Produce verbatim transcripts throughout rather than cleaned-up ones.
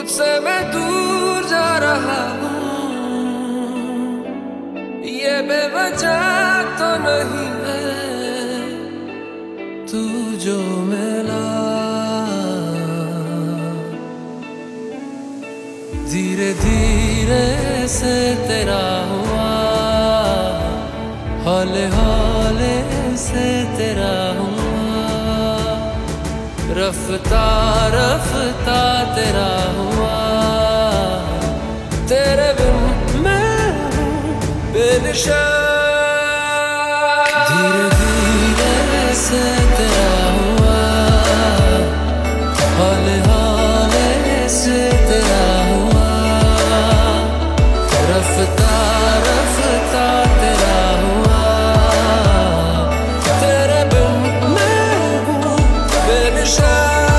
मुझसे मैं दूर जा रहा हूँ, ये बेवजह तो नहीं है तू जो मिला। धीरे धीरे से तेरा हुआ, हौले हौले से तेरा हुआ, रफ्ता रफ्ता तेरा हुआ। तेरे बिन मैं बेनिशा। धीरे धीरे से तेरा हुआ, हौले हौले से तेरा हुआ, रफ्ता रफ्ता तेरा हुआ। तेरे बिन मैं हूँ बेनिशा।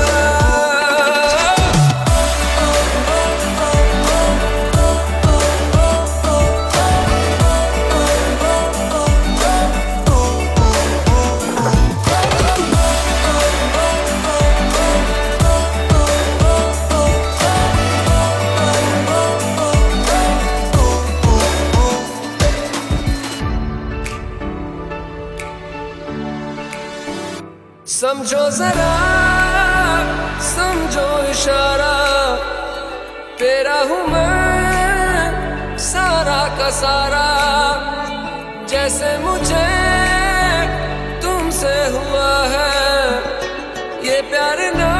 समझो जरा, समझो इशारा, तेरा हूँ मैं सारा का सारा। जैसे मुझे तुमसे हुआ है ये प्यार ना